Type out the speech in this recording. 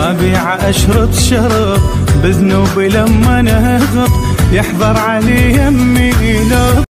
وابيع اشرط شرط بذنوبي لما نهض يحضر علي يمي لو